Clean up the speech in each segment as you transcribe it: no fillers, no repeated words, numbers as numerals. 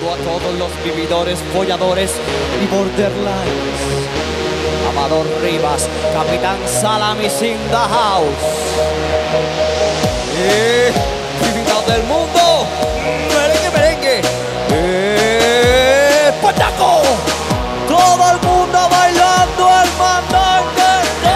saludo a todos los vividores, folladores y borderlines. Amador Rivas, Capitán Salamis in the house. Vividor del mundo, merengue, merengue. ¡Pataco! Todo el mundo bailando el mandangue.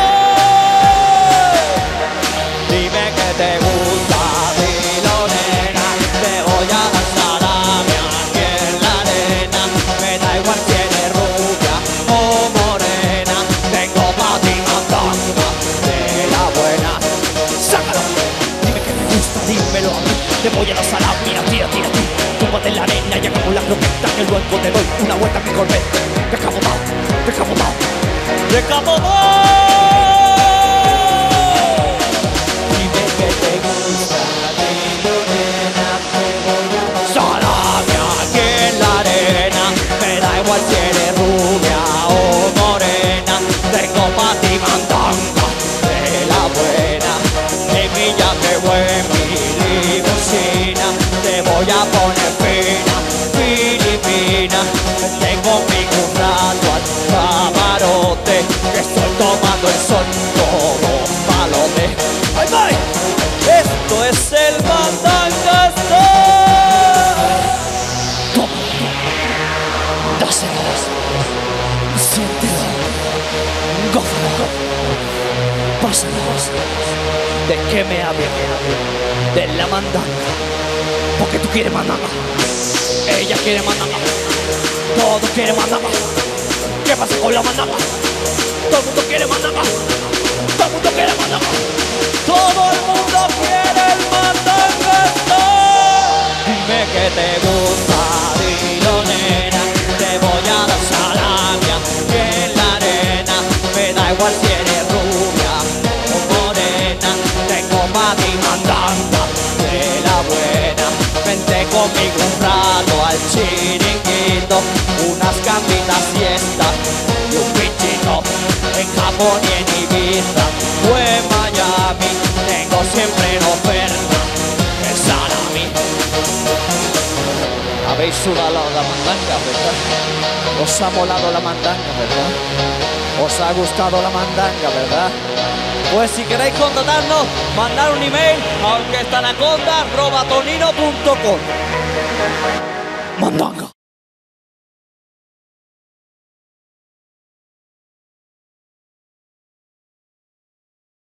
Dime que te gusta, dilo nena. Te voy a dar salami aquí en la arena. Me da igual si eres rubia o morena. Tengo pa' ti mandanga de la buena. ¡Sácalo! Dime que te gusta, dímelo a mí. Te voy a dar salami, tira, tira, tira. Túmbate en la arena y hagamos la croqueta. Que luego te doy una vuelta a mi corvette. Descabotado, descabotado, descabotado. Si eres rubia o morena, tengo pa' ti mandanga de la buena. En mi yate o en mi limusina, te voy a poner fina, filipina. Tengo conmigo un rato al camarote, que estoy tomando el sol todo palote. ¡Ay, ay! Esto es el mandanga Style. Siéntelo, gózalo, pásalos. ¿De qué me hablas? De la mandanga. Porque tú quieres mandanga. Ella quiere mandanga. Todos quieren mandanga. ¿Qué pasa con la mandanga? Todo el mundo quiere mandanga. Todo el mundo quiere mandanga. Todo el mundo quiere el mandanga. Dime que te gusta, dilo nena. Te voy a dar salami aquí en la arena. Me da igual si eres rubia o morena. Tengo pa' ti mandanga de la buena. Vente conmigo un rato al chiringuito. Unas cambitas siestas y un pichito. En Japón y en Ibiza o en Miami. Tengo siempre en oferta el salami. Habéis sudado la mandanga, ¿verdad? Os ha molado la mandanga, ¿verdad? Os ha gustado la mandanga, ¿verdad? Pues si queréis contratarnos, mandar un email a orquestanaconda@tonino.com. Mandanga.